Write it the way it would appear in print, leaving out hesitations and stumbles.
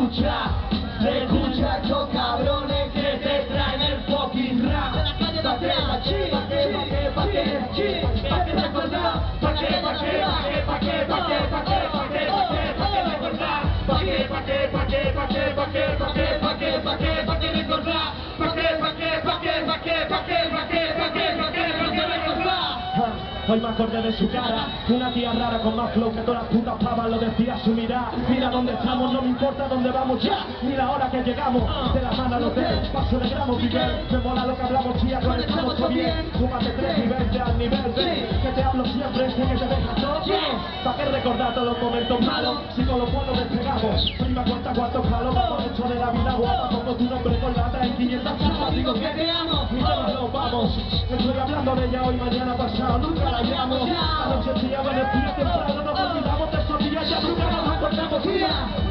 escucha estos cabrones que te traen el fucking rap. Pa' que recordar, pa' que hoy me acordé de su cara, una tía rara con más flow que todas las putas pavas, lo decía su mirada. Mira dónde estamos, no me importa dónde vamos ya, ni la hora que llegamos. De la mano al hotel, paso de gramo Miguel. Me mola lo que hablamos, tía, conectamos todo bien. Súmate 3 y vente al nivel que te hablo siempre, sé que te dejas todo. ¿Pa' qué recordar todos los momentos malos? Si con los buenos despegamos. Prima cuenta cuántos palos, hemos hecho de la vida guapa. Pongo tu nombre con lata en 500 chapas. Digo que te amo y todos nos vamos. Estoy hablando de ella hoy, mañana, pasado, nunca la llamo. Anoche día, bueno, el día temprano, nos olvidamos de esos días, ya nunca nos acordamos, tía.